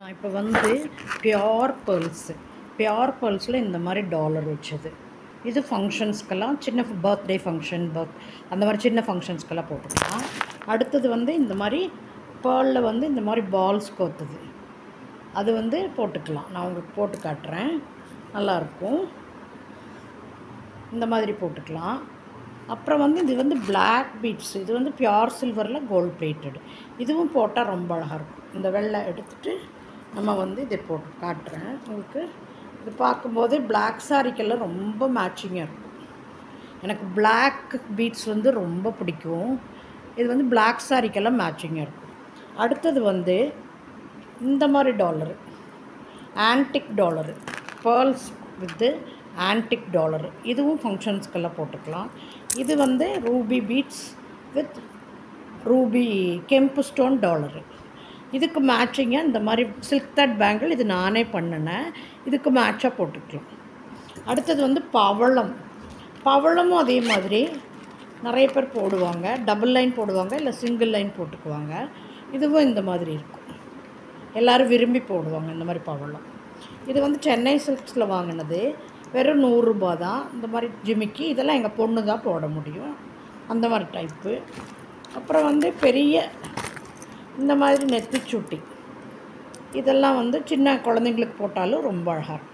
இப்போ வந்து பியோர் பேர்ல்ஸில் இந்த மாதிரி டாலர் வச்சது. இது ஃபங்க்ஷன்ஸ்க்கெல்லாம் சின்ன பர்த்டே ஃபங்க்ஷன் அந்த மாதிரி சின்ன ஃபங்க்ஷன்ஸ்க்கெல்லாம் போட்டுக்கலாம். அடுத்தது வந்து இந்த மாதிரி பேர்லில் வந்து இந்த மாதிரி பால்ஸ் கோத்துது, அது வந்து போட்டுக்கலாம். நான் உங்களுக்கு போட்டு காட்டுறேன், நல்லாயிருக்கும். இந்த மாதிரி போட்டுக்கலாம். அப்புறம் வந்து இது வந்து பிளாக் பீட்ஸ், இது வந்து பியோர் சில்வரில் கோல்ட் பிளேட்டட். இதுவும் போட்டால் ரொம்ப அழகாக இருக்கும். இந்த வெள்ளை எடுத்துகிட்டு நம்ம வந்து இதை போட்டு காட்டுறேன் உங்களுக்கு. இது பார்க்கும்போது பிளாக் சாரிக்கெல்லாம் ரொம்ப மேட்சிங்காக இருக்கும். எனக்கு பிளாக் பீட்ஸ் வந்து ரொம்ப பிடிக்கும். இது வந்து பிளாக் சாரிக்கெல்லாம் மேட்சிங்காக இருக்கும். அடுத்தது வந்து இந்த மாதிரி dollar, antique dollar, pearls with antique dollar. இதுவும் ஃபங்க்ஷன்ஸ்க்கெல்லாம் போட்டுக்கலாம். இது வந்து ரூபி பீட்ஸ் வித் ரூபி கெம்பு ஸ்டோன் டாலரு. இதுக்கு மேட்சிங்காக இந்த மாதிரி சில்க் தட் பேங்கிள், இது நானே பண்ணினேன், இதுக்கு மேட்சாக போட்டுக்கலாம். அடுத்தது வந்து பவளமும் அதே மாதிரி நிறைய பேர் போடுவாங்க. டபுள் லைன் போடுவாங்க, இல்லை சிங்கிள் லைன் போட்டுக்குவாங்க. இதுவும் இந்த மாதிரி இருக்கும், எல்லோரும் விரும்பி போடுவாங்க இந்த மாதிரி பவளம். இது வந்து சென்னை சில்க்ஸில் வாங்கினது, வெறும் 100 ரூபா தான். இந்த மாதிரி ஜிமிக்கி இதெல்லாம் எங்கள் பொண்ணு தான் போட முடியும், அந்த மாதிரி டைப்பு. அப்புறம் வந்து பெரிய இந்த மாதிரி நெத்திச்சுட்டி, இதெல்லாம் வந்து சின்ன குழந்தைங்களுக்கு போட்டாலும் ரொம்ப அழகாக இருக்கும்.